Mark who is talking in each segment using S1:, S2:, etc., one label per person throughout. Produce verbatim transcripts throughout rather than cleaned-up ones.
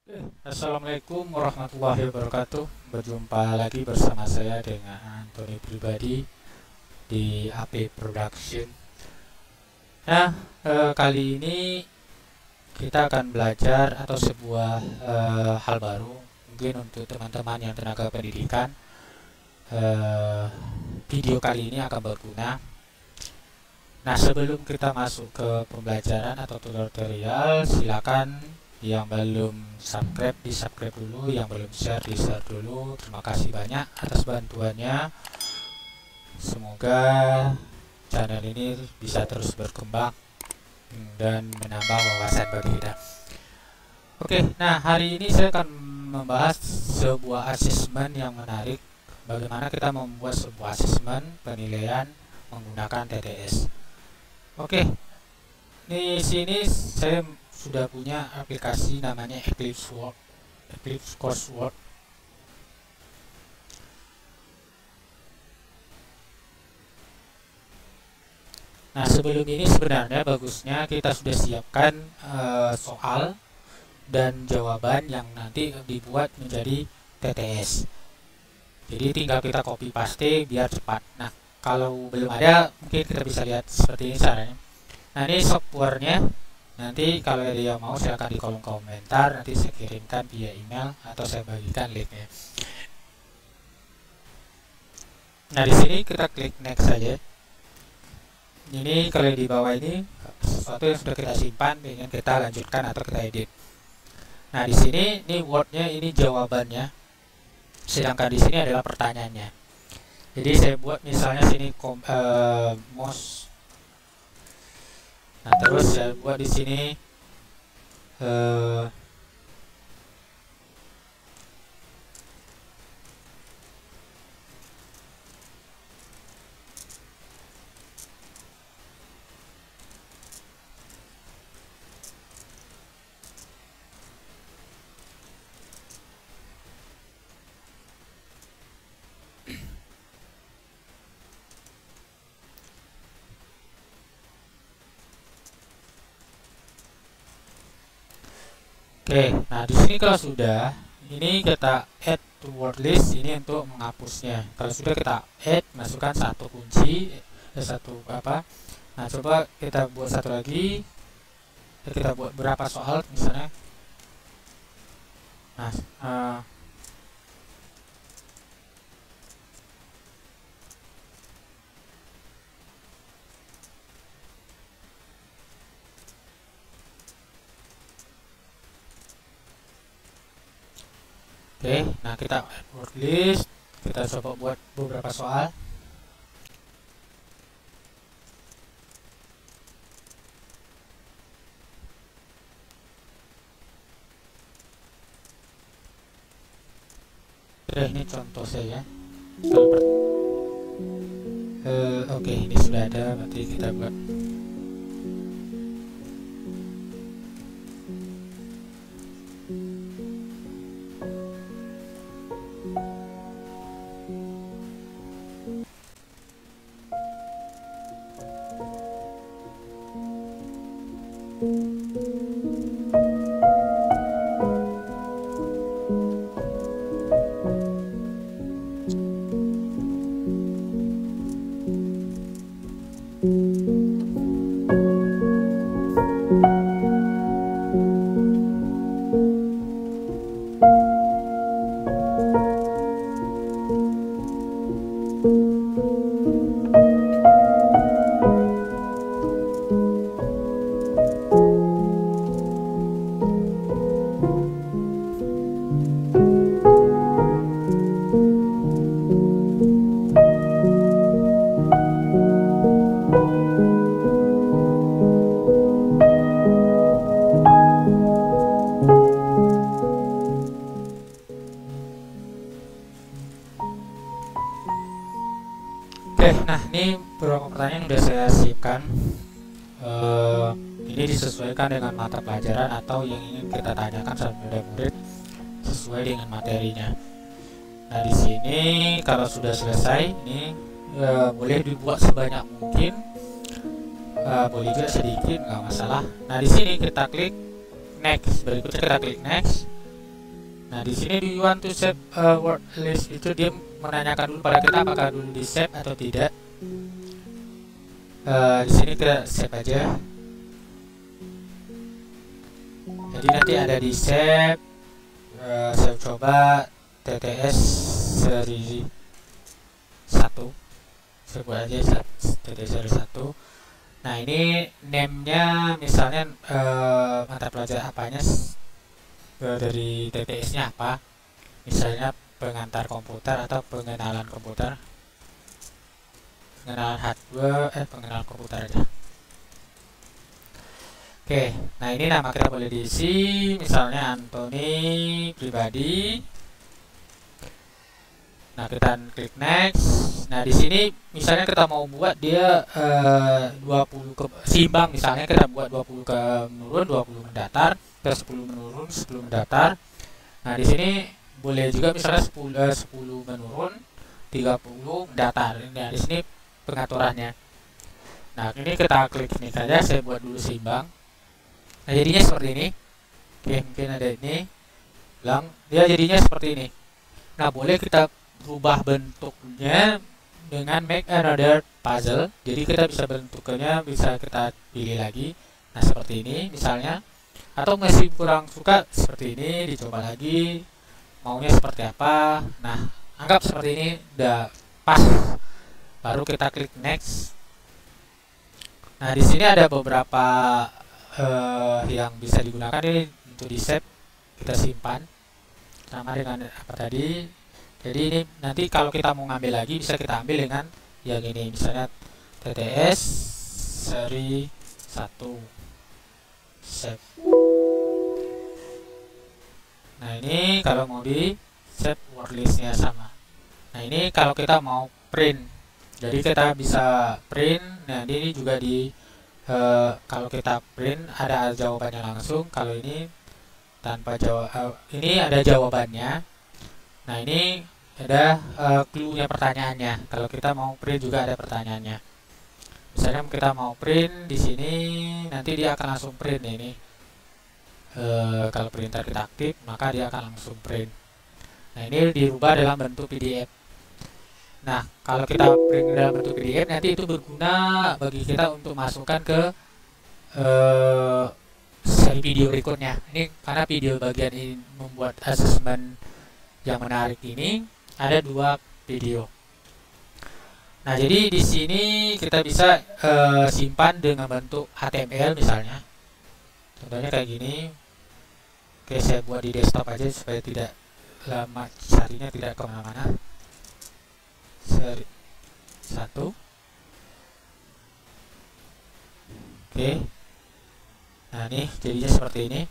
S1: Assalamualaikum warahmatullahi wabarakatuh. Berjumpa lagi bersama saya dengan Anthony pribadi di A P Production. Nah, eh, kali ini kita akan belajar atau sebuah eh, hal baru mungkin untuk teman-teman yang tenaga pendidikan. Eh, video kali ini akan berguna. Nah, sebelum kita masuk ke pembelajaran atau tutorial, silakan yang belum subscribe di subscribe dulu, yang belum share di share dulu. Terima kasih banyak atas bantuannya. Semoga channel ini bisa terus berkembang dan menambah wawasan bagi kita. Oke, nah hari ini saya akan membahas sebuah asesmen yang menarik. Bagaimana kita membuat sebuah asesmen penilaian menggunakan T T S. Oke, di sini saya sudah punya aplikasi namanya Eclipse Work, Eclipse Coursework. Nah, sebelum ini sebenarnya bagusnya kita sudah siapkan uh, soal dan jawaban yang nanti dibuat menjadi T T S. Jadi tinggal kita copy paste biar cepat. Nah, kalau belum ada mungkin kita bisa lihat seperti ini caranya. Nah, ini softwarenya. Nanti kalau ada yang mau silahkan di kolom komentar, nanti saya kirimkan via email atau saya bagikan linknya. Nah, di sini kita klik next saja. Ini kalau di bawah ini sesuatu yang sudah kita simpan, ingin kita lanjutkan atau kita edit. Nah, di sini ini wordnya, ini jawabannya, sedangkan di sini adalah pertanyaannya. Jadi saya buat misalnya sini kom, uh, most. Nah, terus saya buat di sini uh, Oke, nah di sini kalau sudah, ini kita add to word list ini untuk menghapusnya. Kalau sudah kita add, masukkan satu kunci, eh, satu apa? Nah, coba kita buat satu lagi. Kita buat berapa soal misalnya. Nah, uh, Oke, nah kita word list, kita coba buat beberapa soal. Oke, ini contoh saya. Uh, Oke, ini sudah ada, berarti kita buat. Oke, nah ini beberapa pertanyaan sudah saya siapkan. Uh, ini disesuaikan dengan mata pelajaran atau yang ingin kita tanyakan kepada murid sesuai dengan materinya. Nah, di sini kalau sudah selesai, ini uh, boleh dibuat sebanyak mungkin, uh, boleh juga sedikit, nggak masalah. Nah, di sini kita klik next, berikutnya kita klik next. Nah, di sini do you want to save a word list, itu dia menanyakan dulu pada kita apakah dulu di save atau tidak. Uh, di sini kita save aja. Jadi nanti ada di save. Uh, saya coba T T S seri satu. Saya buat aja T T S seri satu. Nah, ini name-nya misalnya uh, mata pelajaran apanya, uh, dari T T S-nya apa. Misalnya pengantar komputer atau pengenalan komputer. Pengenalan hardware, eh pengenalan komputer aja. Oke, nah ini nama kita boleh diisi, misalnya Anthony pribadi. Nah, kita klik next. Nah, di sini misalnya kita mau buat dia uh, dua puluh ke seimbang, misalnya kita buat dua puluh ke menurun, dua puluh mendatar, ke sepuluh menurun, sepuluh mendatar. Nah, di sini boleh juga misalnya sepuluh, uh, sepuluh menurun, tiga puluh mendatar. Nah, di sini pengaturannya. Nah, ini kita klik ini saja, saya buat dulu seimbang. Nah, jadinya seperti ini. Oke, mungkin ada ini bilang dia jadinya seperti ini. Nah, boleh kita rubah bentuknya dengan make another puzzle. Jadi kita bisa bentuknya bisa kita pilih lagi. Nah, seperti ini misalnya. Atau masih kurang suka seperti ini, dicoba lagi. Maunya seperti apa? Nah, anggap seperti ini udah pas. Baru kita klik next. Nah, di sini ada beberapa Uh, yang bisa digunakan ini untuk di save, kita simpan sama dengan apa tadi. Jadi ini nanti kalau kita mau ngambil lagi bisa kita ambil dengan yang ini, misalnya T T S seri satu save. Nah, ini kalau mau di save word listnya sama. Nah, ini kalau kita mau print, jadi kita bisa print. Nah, ini juga di Uh, kalau kita print ada jawabannya langsung. Kalau ini tanpa jawab, uh, ini ada jawabannya. Nah, ini ada uh, clue-nya pertanyaannya. Kalau kita mau print juga ada pertanyaannya. Misalnya kita mau print di sini, nanti dia akan langsung print ini. Uh, kalau printer kita aktif, maka dia akan langsung print. Nah, ini dirubah dalam bentuk P D F. Nah, kalau kita print dalam bentuk P D F, nanti itu berguna bagi kita untuk masukkan ke uh, seri video berikutnya. Ini karena video bagian ini membuat asesmen yang menarik ini ada dua video. Nah, jadi di sini kita bisa uh, simpan dengan bentuk H T M L misalnya. Contohnya kayak gini. Oke, saya buat di desktop aja supaya tidak lama carinya, tidak kemana-mana. Seri satu. Oke. Nah, ini jadinya seperti ini.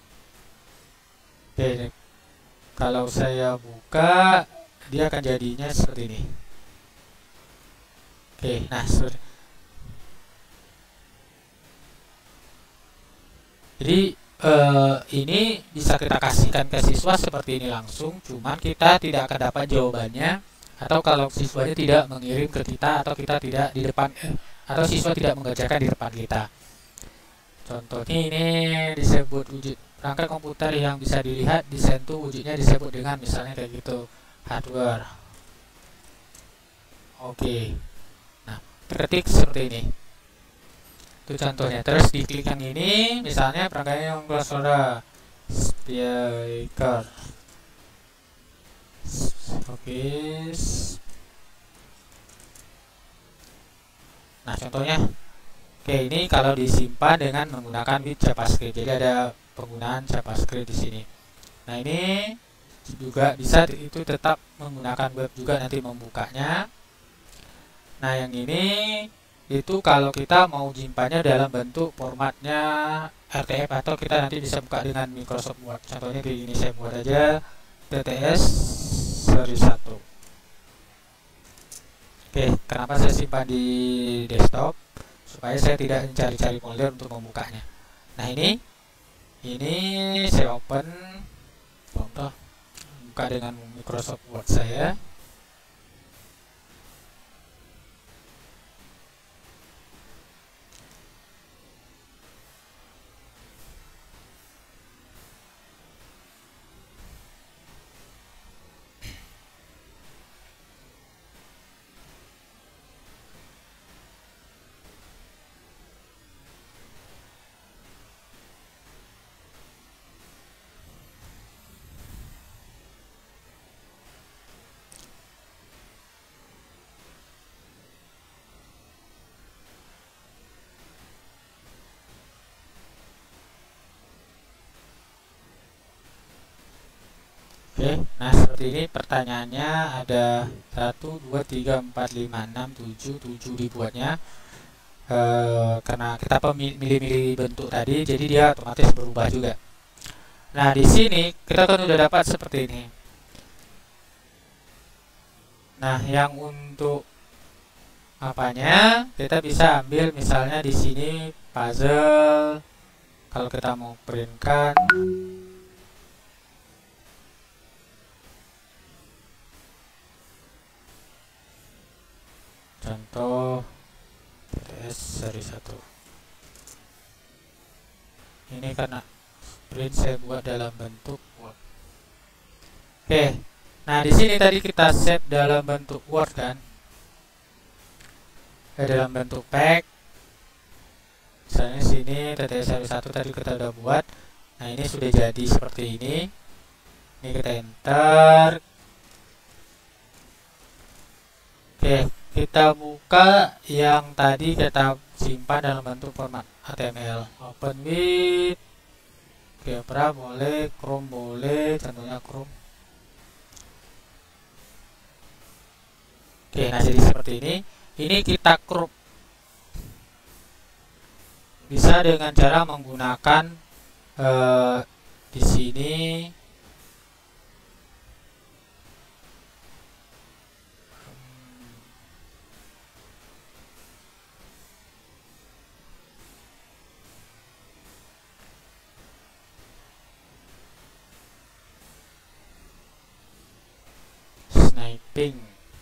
S1: Oke, kalau saya buka dia akan jadinya seperti ini. Oke, nah seperti. Jadi eh, ini bisa kita kasihkan ke siswa seperti ini langsung, cuman kita tidak akan dapat jawabannya. Atau kalau siswanya tidak mengirim ke kita, atau kita tidak di depan, eh, atau siswa tidak mengerjakan di depan kita. Contohnya ini disebut wujud perangkat komputer yang bisa dilihat disentuh, wujudnya disebut dengan misalnya kayak gitu, hardware. Oke. Nah, ketik seperti ini. Itu contohnya. Terus diklik yang ini, misalnya perangkatnya yang kelas saudara speaker. Oke. Nah, contohnya, oke, ini kalau disimpan dengan menggunakan with JavaScript. Jadi ada penggunaan JavaScript di sini. Nah, ini juga bisa itu tetap menggunakan web juga nanti membukanya. Nah, yang ini itu kalau kita mau simpannya dalam bentuk formatnya R T F, atau kita nanti bisa buka dengan Microsoft Word. Contohnya kayak gini, saya buat aja T T S seri satu. Oke, kenapa saya simpan di desktop? Supaya saya tidak mencari-cari folder untuk membukanya. Nah, ini ini saya open, contoh buka dengan Microsoft Word saya. Oke, nah seperti ini pertanyaannya ada satu, dua, tiga, empat, lima, enam, tujuh, tujuh dibuatnya e, karena kita milih-milih bentuk tadi, jadi dia otomatis berubah juga. Nah di sini kita kan udah dapat seperti ini. Nah yang untuk apanya kita bisa ambil misalnya di sini puzzle. Kalau kita mau printkan, contoh T T S seri satu. Ini karena print saya buat dalam bentuk Word. Oke, nah di sini tadi kita save dalam bentuk Word kan, eh, dalam bentuk pack. Misalnya sini T T S seri satu tadi kita udah buat. Nah ini sudah jadi seperti ini. Ini kita enter. Oke, kita buka yang tadi kita simpan dalam bentuk format H T M L. Open with Opera boleh, Chrome boleh, contohnya Chrome. Oke, nah jadi seperti ini. Ini kita crop. Bisa dengan cara menggunakan uh, di sini sniping.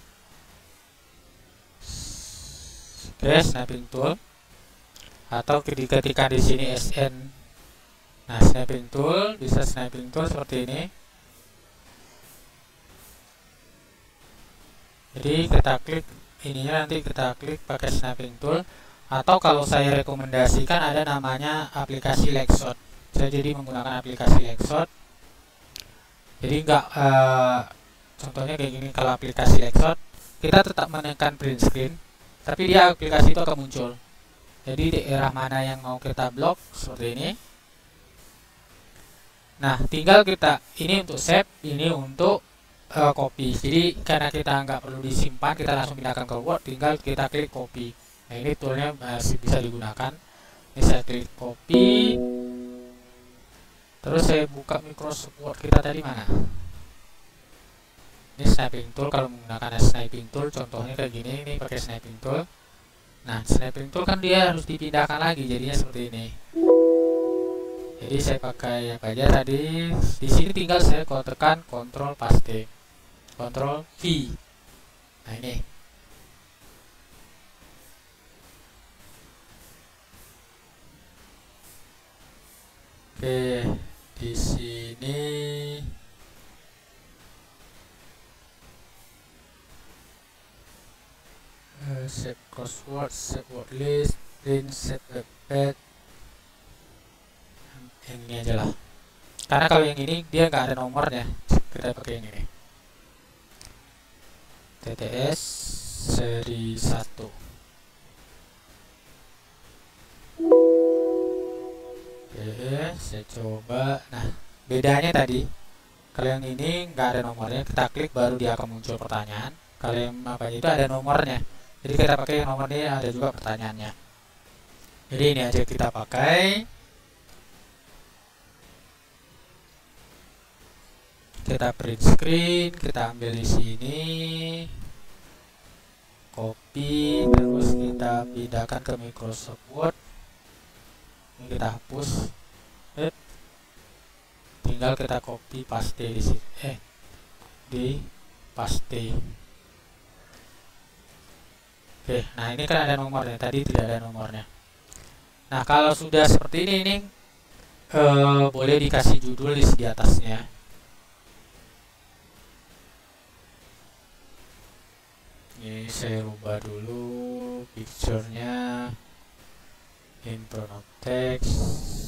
S1: Oke, sniping tool. Atau diketikkan di sini S N. Nah, sniping tool, bisa sniping tool seperti ini. Jadi kita klik ininya, nanti kita klik pakai sniping tool. Atau kalau saya rekomendasikan ada namanya aplikasi Legshot. Saya jadi menggunakan aplikasi Legshot. Jadi enggak uh, contohnya kayak gini, kalau aplikasi Legshot kita tetap menekan print screen, tapi dia aplikasi itu akan muncul. Jadi daerah mana yang mau kita blok seperti ini. Nah, tinggal kita ini untuk save, ini untuk uh, copy. Jadi karena kita nggak perlu disimpan, kita langsung pindahkan ke Word, tinggal kita klik copy. Nah, ini toolnya masih bisa digunakan. Ini saya klik copy. Terus saya buka Microsoft Word kita tadi mana? Ini sniping tool. Kalau menggunakan sniping tool, contohnya kayak gini, ini pakai sniping tool. Nah, sniping tool kan dia harus dipindahkan lagi, jadinya seperti ini. Jadi saya pakai apa aja tadi. Di sini tinggal saya tekan Ctrl paste, Ctrl V. Nah ini. Oke, di sini save crossword, save word list, print, save webpage. Yang ini aja lah. Karena kalau yang ini dia nggak ada nomornya, kita pakai yang ini. T T S seri satu. Oke, saya coba. Nah, bedanya tadi, kalau yang ini nggak ada nomornya, kita klik baru dia akan muncul pertanyaan. Kalau yang apa itu ada nomornya. Jadi kita pakai yang nomor ini, ada juga pertanyaannya. Jadi ini aja kita pakai. Kita print screen, kita ambil di sini, copy, terus kita pindahkan ke Microsoft Word. Ini kita hapus. Eh, tinggal kita copy paste di sini. Eh, di paste. Oke, nah ini kan ada nomornya, tadi tidak ada nomornya. Nah, kalau sudah seperti ini, ini eh, boleh dikasih judul di atasnya. Ini saya rubah dulu picture-nya, in front of text.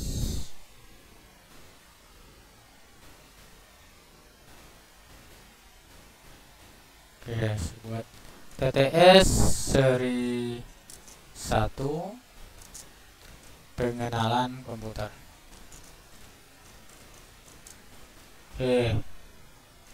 S1: Oke, buat T T S seri satu, pengenalan komputer. Oke,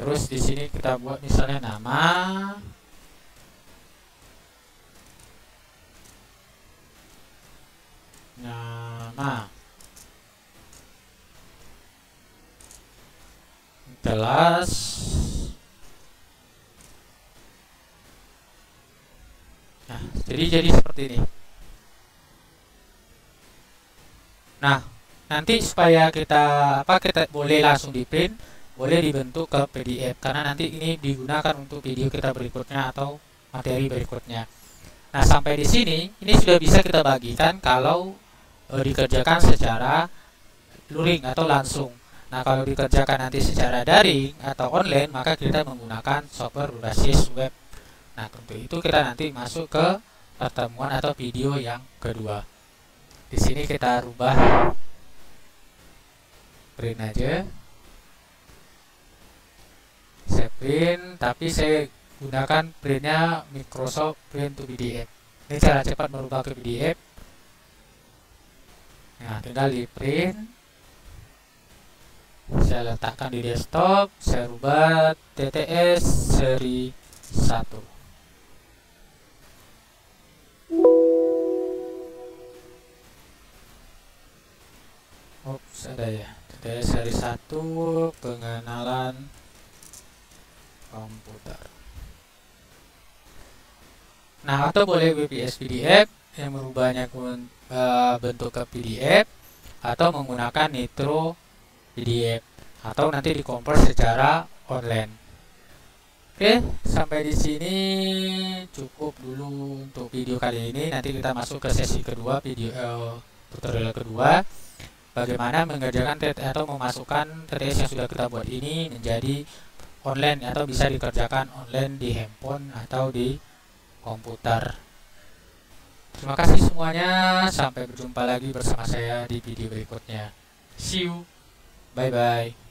S1: terus di sini kita buat misalnya nama, nama, kelas, nah jadi jadi seperti ini. Nah, nanti supaya kita apa kita boleh langsung di print, boleh dibentuk ke P D F karena nanti ini digunakan untuk video kita berikutnya atau materi berikutnya. Nah, sampai di sini ini sudah bisa kita bagikan kalau e, dikerjakan secara luring atau langsung. Nah, kalau dikerjakan nanti secara daring atau online, maka kita menggunakan software berbasis web. Nah, untuk itu kita nanti masuk ke pertemuan atau video yang kedua. Di sini kita rubah print aja. Saya print, tapi saya gunakan printnya Microsoft Print to P D F. Ini cara cepat merubah ke P D F. Nah, tinggal di print. Saya letakkan di desktop. Saya rubah T T S seri satu. Oops, ada ya. T T S seri satu, pengenalan komputer. Nah, atau boleh W P S P D F yang merubahnya ke uh, bentuk ke P D F, atau menggunakan Nitro P D F, atau nanti dikonvert secara online. Oke, sampai di sini cukup dulu untuk video kali ini. Nanti kita masuk ke sesi kedua, video uh, tutorial kedua. Bagaimana mengerjakan atau memasukkan T T S yang sudah kita buat ini menjadi online atau bisa dikerjakan online di handphone atau di komputer. Terima kasih semuanya, sampai berjumpa lagi bersama saya di video berikutnya. See you, bye bye.